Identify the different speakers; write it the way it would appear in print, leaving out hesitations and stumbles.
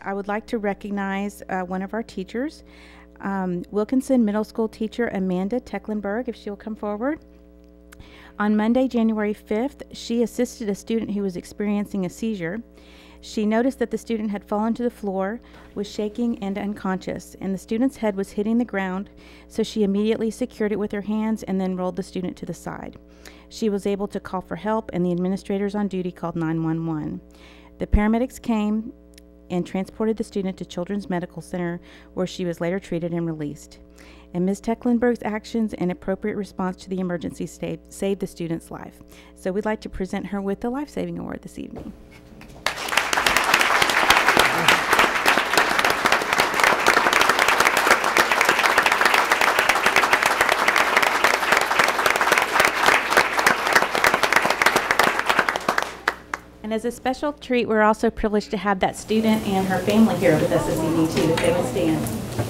Speaker 1: I would like to recognize one of our teachers, Wilkinson Middle School teacher Amanda Tecklenburg, if she'll come forward. On Monday, January 5th, she assisted a student who was experiencing a seizure. She noticed that the student had fallen to the floor, was shaking and unconscious, and the student's head was hitting the ground, so she immediately secured it with her hands and then rolled the student to the side. She was able to call for help, and the administrators on duty called 911. The paramedics came and transported the student to Children's Medical Center, where she was later treated and released. And Ms. Tecklenburg's actions and appropriate response to the emergency saved the student's life. So we'd like to present her with the Life Saving Award this evening. And as a special treat, we're also privileged to have that student and her family here with us this evening too, if they would stand.